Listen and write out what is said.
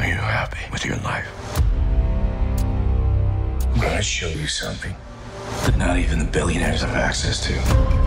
Are you happy with your life? I'm gonna show you something that not even the billionaires have access to.